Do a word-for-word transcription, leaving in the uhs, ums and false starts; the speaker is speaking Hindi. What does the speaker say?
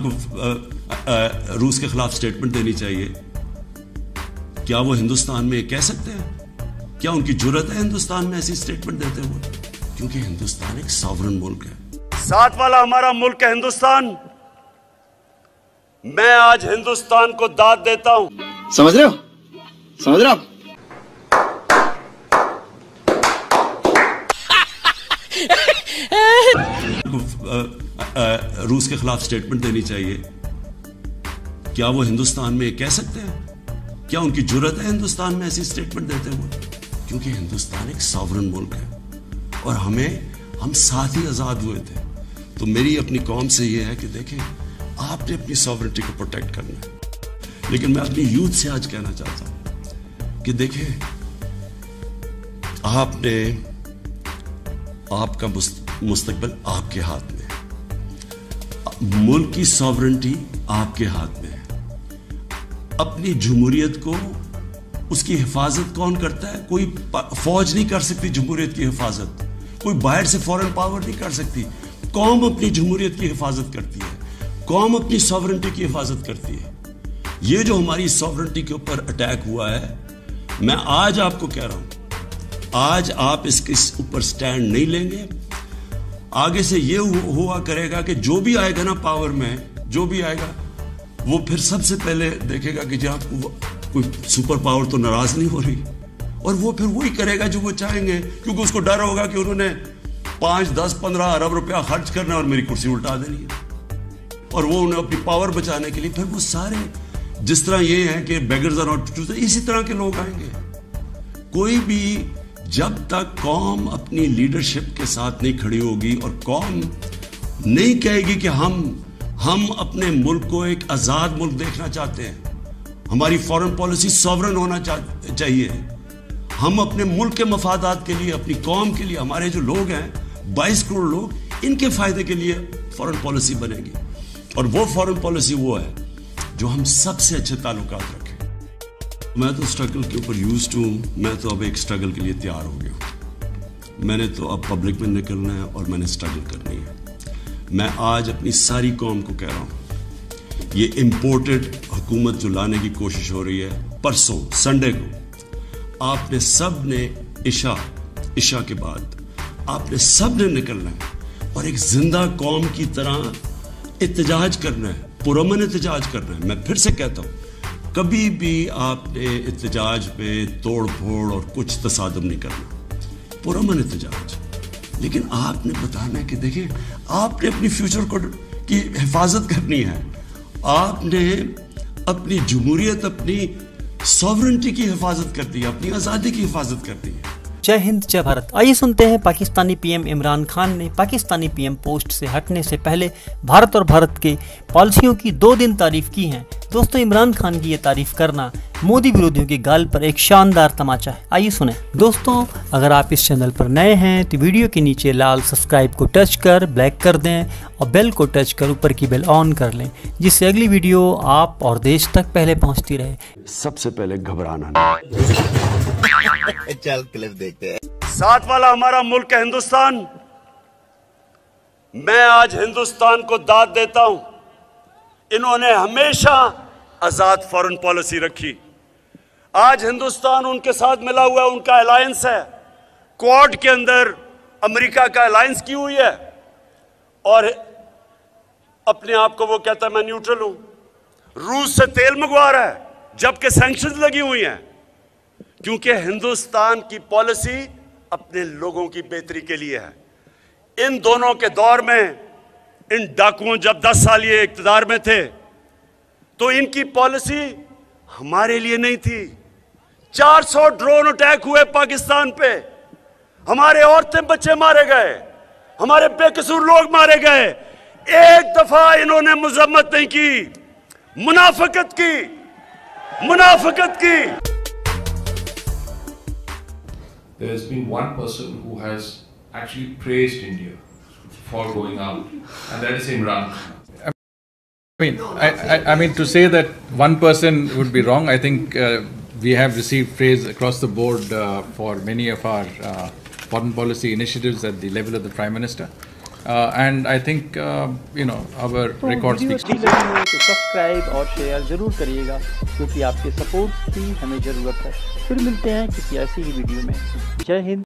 रूस के खिलाफ स्टेटमेंट देनी चाहिए। क्या वो हिंदुस्तान में कह सकते हैं? क्या उनकी जुर्रत है हिंदुस्तान में ऐसी स्टेटमेंट देते हुए? क्योंकि हिंदुस्तान एक सॉवरन मुल्क है, साथ वाला हमारा मुल्क है हिंदुस्तान। मैं आज हिंदुस्तान को दाद देता हूं। समझ रहे हो? समझ रहे हो आप? रूस के खिलाफ स्टेटमेंट देनी चाहिए। क्या वो हिंदुस्तान में कह सकते हैं? क्या उनकी जुर्रत है हिंदुस्तान में ऐसी स्टेटमेंट देते हुए? क्योंकि हिंदुस्तान एक सॉवरन मुल्क है और हमें हम साथ ही आजाद हुए थे। तो मेरी अपनी कौम से ये है कि देखें, आपने अपनी सॉवरेनिटी को प्रोटेक्ट करना है। लेकिन मैं अपनी यूथ से आज कहना चाहता हूं कि देखें, आपने आपका मुस्तकबिल आपके हाथ में है, मुल्क की सॉवरेनिटी आपके हाथ में है। अपनी जमहूरियत को, उसकी हिफाजत कौन करता है? कोई फौज नहीं कर सकती जमहूरियत की हिफाजत, कोई बाहर से फॉरेन पावर नहीं कर सकती। कौम अपनी जमहूरियत की हिफाजत करती है, कौम अपनी सॉवरेनिटी की हिफाजत करती है। ये जो हमारी सॉवरेनिटी के ऊपर अटैक हुआ है, मैं आज आपको कह रहा हूं, आज आप इसके ऊपर स्टैंड नहीं लेंगे, आगे से ये हुआ करेगा कि जो भी आएगा ना पावर में, जो भी आएगा वो फिर सबसे पहले देखेगा कि जहाँ कोई सुपर पावर तो नाराज नहीं हो रही, और वो फिर वही करेगा जो वो चाहेंगे, क्योंकि उसको डर होगा कि उन्होंने पांच दस पंद्रह अरब रुपया खर्च करना और मेरी कुर्सी उल्टा देनी है। और वो उन्हें अपनी पावर बचाने के लिए फिर वो सारे, जिस तरह ये है कि बेगर्स आर नॉट चूज़, इसी तरह के लोग आएंगे। कोई भी जब तक कौम अपनी लीडरशिप के साथ नहीं खड़ी होगी और कौम नहीं कहेगी कि हम हम अपने मुल्क को एक आजाद मुल्क देखना चाहते हैं, हमारी फॉरेन पॉलिसी सॉवरन होना चाहिए, हम अपने मुल्क के मफादात के लिए, अपनी कौम के लिए, हमारे जो लोग हैं बाईस करोड़ लोग, इनके फायदे के लिए फॉरेन पॉलिसी बनेगी। और वो फॉरेन पॉलिसी वो है जो हम सबसे अच्छे ताल्लुकात रखें। मैं तो स्ट्रगल के ऊपर यूज्ड हूं, मैं तो अब एक स्ट्रगल के लिए तैयार हो गया हूं। मैंने तो अब पब्लिक में निकलना है और मैंने स्ट्रगल करनी है। मैं आज अपनी सारी कौम को कह रहा हूं, ये इंपोर्टेड हुकूमत जो लाने की कोशिश हो रही है, परसों संडे को आपने सब ने इशा इशा के बाद आपने सब ने निकलना है और एक जिंदा कौम की तरह एहतजाज करना है, पुरअमन एहतजाज करना है। मैं फिर से कहता हूं, कभी भी आपने एहतजाज पे तोड़ फोड़ और कुछ तसादम नहीं करना, पुरअमन एहतजाज। लेकिन आपने बताना है कि देखिए, आपने अपनी फ्यूचर को की हिफाजत करनी है, आपने अपनी जमहूरियत, अपनी सॉवरेनिटी की हिफाजत करती है, अपनी आज़ादी की हिफाजत करती है। जय हिंद, जय भारत। आइए सुनते हैं पाकिस्तानी पीएम इमरान खान ने पाकिस्तानी पीएम पोस्ट से हटने से पहले भारत और भारत के पॉलिसियों की दो दिन तारीफ की है। दोस्तों, इमरान खान की ये तारीफ करना मोदी विरोधियों के गाल पर एक शानदार तमाचा है। आइए सुने। दोस्तों, अगर आप इस चैनल पर नए हैं तो वीडियो के नीचे लाल सब्सक्राइब को टच कर ब्लैक कर दें और बेल को टच कर ऊपर की बेल ऑन कर लें, जिससे अगली वीडियो आप और देश तक पहले पहुंचती रहे। सबसे पहले घबराना नहीं। चल क्लिप देखते हैं। साथ वाला हमारा मुल्क है हिंदुस्तान। मैं आज हिंदुस्तान को दाद देता हूं, इन्होंने हमेशा आजाद फॉरेन पॉलिसी रखी। आज हिंदुस्तान उनके साथ मिला हुआ है, उनका अलायंस है, क्वाड के अंदर अमेरिका का अलायंस की हुई है और अपने आप को वो कहता है मैं न्यूट्रल हूं। रूस से तेल मंगवा रहा है जबकि सैंक्शंस लगी हुई हैं, क्योंकि हिंदुस्तान की पॉलिसी अपने लोगों की बेहतरी के लिए है। इन दोनों के दौर में, इन डाकुओं जब दस साल ये इक्तदार में थे तो इनकी पॉलिसी हमारे लिए नहीं थी। चार सौ ड्रोन अटैक हुए पाकिस्तान पे, हमारे औरतें बच्चे मारे गए, हमारे बेकसूर लोग मारे गए। एक दफा इन्होंने मजम्मत नहीं की, मुनाफिकत की, मुनाफिकत की। There has been one person who has actually praised India for going out, and that is Imran Khan. I mean, I, I, I mean to say that one person would be wrong. I think uh, we have received praise across the board uh, for many of our uh, foreign policy initiatives at the level of the Prime Minister. and I think uh, you know our तो record वीडियो speaks. अच्छी लगी हो तो सब्सक्राइब और शेयर ज़रूर करिएगा, क्योंकि आपके सपोर्ट की हमें ज़रूरत है। फिर मिलते हैं किसी ऐसी ही वीडियो में। जय हिंद।